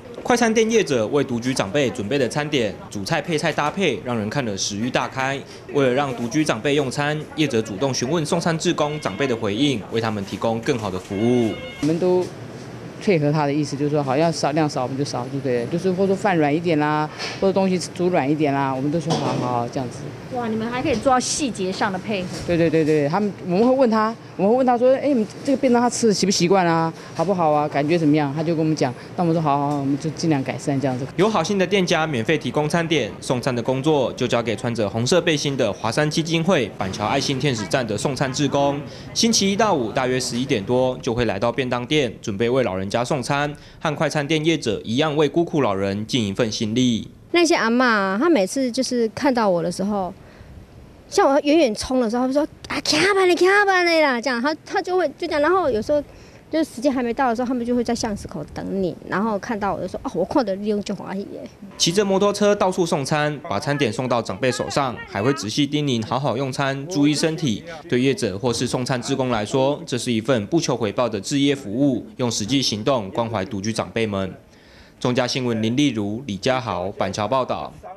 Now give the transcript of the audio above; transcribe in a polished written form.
快餐店业者为独居长辈准备的餐点，主菜配菜搭配，让人看了食欲大开。为了让独居长辈用餐，业者主动询问送餐志工长辈的回应，为他们提供更好的服务。 我们都配合他的意思，就是说好要少量少我们就少，对不对？就是或者说饭软一点啦，或者东西煮软一点啦，我们都说好这样子。 哇，你们还可以做到细节上的配合。 对，我们会问他说，哎，你这个便当他吃的习不习惯啊？好不好啊？感觉怎么样？他就跟我们讲，那我们说好，我们就尽量改善这样子。 有好心的店家免费提供餐点，送餐的工作就交给穿着红色背心的华山基金会板桥爱心天使站的送餐志工。星期一到五大约11点多就会来到便当店，准备为老人家送餐，和快餐店业者一样为孤苦老人尽一份心力。 那些阿嬷，她每次就是看到我的时候，像我远远冲的时候，她就说啊，卡吧你啦，这样，她就会就这样，然后有时候就是时间还没到的时候，他们就会在巷子口等你，然后看到我就说哦，我看到你就欢喜耶。 骑着摩托车到处送餐，把餐点送到长辈手上，还会仔细叮咛好好用餐，注意身体。对业者或是送餐志工来说，这是一份不求回报的志业服务，用实际行动关怀独居长辈们。中嘉新闻林丽如、李家豪板桥报道。